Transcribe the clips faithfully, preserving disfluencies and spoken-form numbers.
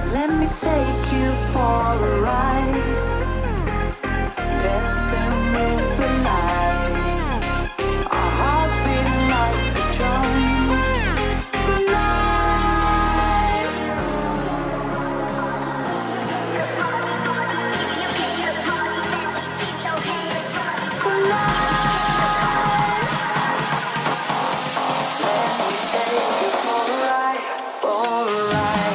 Let me take you for a ride, dancing with the lights. Our hearts beating like a drum tonight. Tonight, let me take you for a ride, for a ride.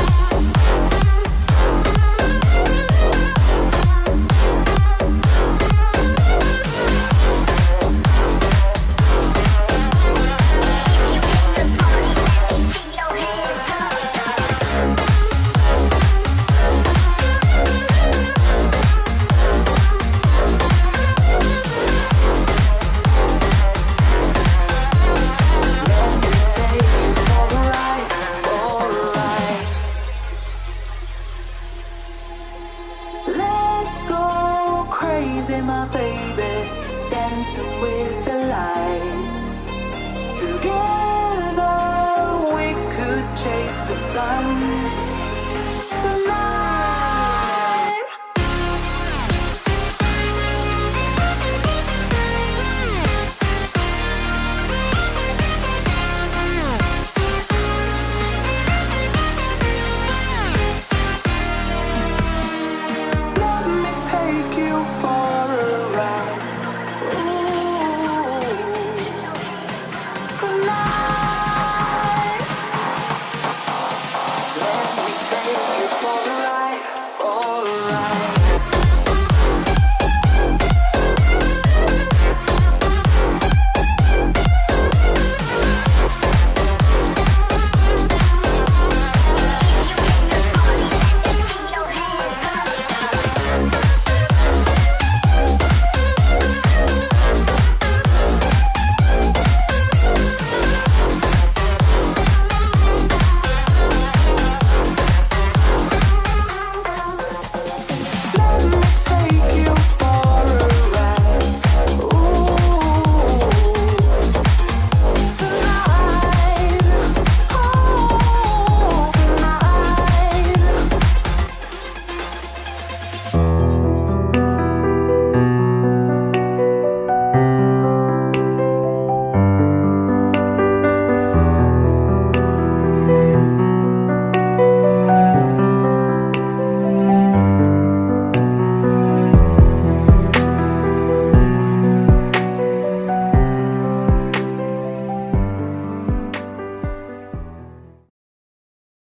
Let's go crazy, my baby, dancing with the lights. Together we could chase the sun tonight. Let me take you for a ride. Ooh, tonight. Let me take you for a ride.